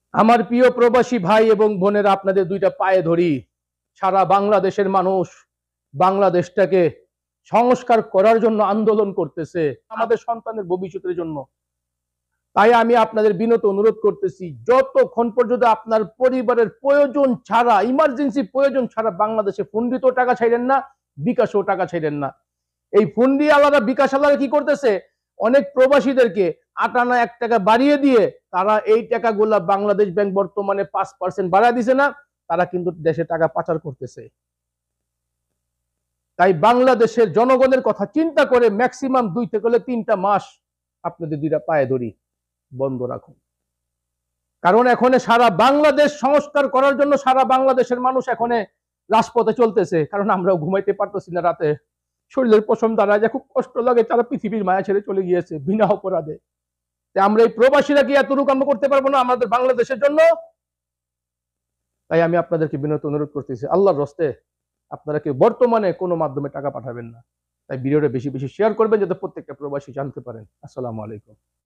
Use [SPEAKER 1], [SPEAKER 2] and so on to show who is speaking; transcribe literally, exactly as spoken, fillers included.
[SPEAKER 1] আমার প্রিয় প্রবাসী ভাই এবং বোনেরা, আপনাদের দুইটা পায়ে ধরি। সারা বাংলাদেশের মানুষ বাংলাদেশটাকে সংস্কার করার জন্য আন্দোলন করতেছে, আমাদের সন্তানের ভবিষ্যতের জন্য। তাই আমি আপনাদের বিনত অনুরোধ করতেছি, যতক্ষণ পর্যন্ত আপনার পরিবারের প্রয়োজন ছাড়া, ইমার্জেন্সি প্রয়োজন ছাড়া বাংলাদেশে ফুন্ডিত টাকা ছাইলেন না, বিকাশও টাকা ছাইলেন না। এই ফুন্ডি আলাদা বিকাশ আলাদা কি করতেছে, অনেক প্রবাসীদেরকে আট আনা এক টাকা বাড়িয়ে দিয়ে তারা এই টাকাগুলা বাংলাদেশ ব্যাংক বর্তমানে পাঁচ পার্সেন্ট বাড়ায় দিছে না, তারা কিন্তু দেশে টাকা পাচার করতেছে। তাই বাংলাদেশের জনগণের কথা চিন্তা করে ম্যাক্সিমাম দুই থেকে তিনটা মাস আপনাদের দুইটা পায়ে ধরি বন্ধ রাখুন। কারণ এখন সারা বাংলাদেশ সংস্কার করার জন্য সারা বাংলাদেশের মানুষ এখন রাজপথে চলতেছে। কারণ আমরাও ঘুমাইতে পারতেছি না রাতে, শরীরের পশম দাঁড়ায় যায়, খুব কষ্ট লাগে। তারা পৃথিবীর মায়া ছেড়ে চলে গিয়েছে বিনা অপরাধে। আমরা এই প্রবাসীরা কি এতটুকু কাম করতে পারবো না আমাদের বাংলাদেশের জন্য? তাই আমি আপনাদেরকে বিনত অনুরোধ করতেছি, আল্লাহর রস্তে আপনারা কি বর্তমানে কোনো মাধ্যমে টাকা পাঠাবেন না। তাই ভিডিওটা বেশি বেশি শেয়ার করবেন যাতে প্রত্যেকটা প্রবাসী জানতে পারেন। আসসালামু আলাইকুম।